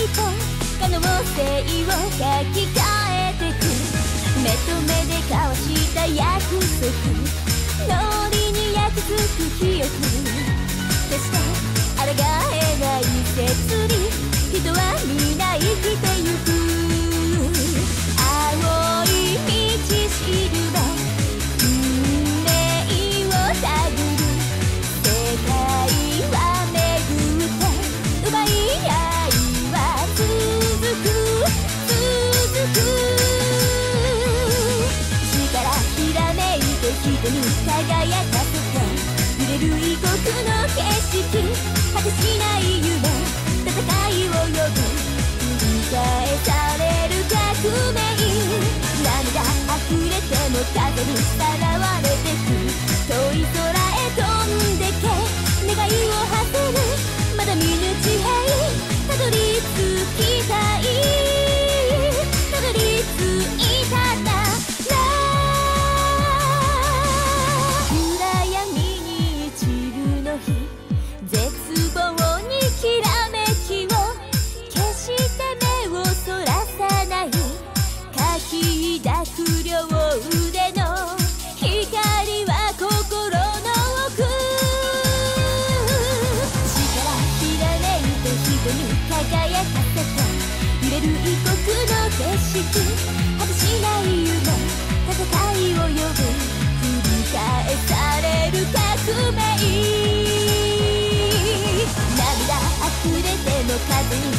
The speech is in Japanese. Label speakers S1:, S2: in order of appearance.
S1: と可能性を書き換えてく。目と目で交わした約束、脳裏に焼き付く記憶、決して抗えない摂理、人は皆生きてゆく。青い道しるべ、運命をたぐる。世界は巡って奪い合いは続く続く。力ひらめいて人に輝かせて、揺れる異国の景色、果てしない夢、戦いを呼ぶ。繰り返される革命、涙溢れても風にさらわれてく。遠い空へ飛んでけ、願いを馳せる。まだ見ぬ地平、たどり着きたい、たどり着いたなら。暗闇に散るの日、絶望にきらめきを決して目をそらさない。かき抱く両腕の光は心の奥。力ひらめいて人に輝かせて、揺れる異国の景色、果てしない夢、戦いを呼ぶ。繰り返される革命、涙溢れても風に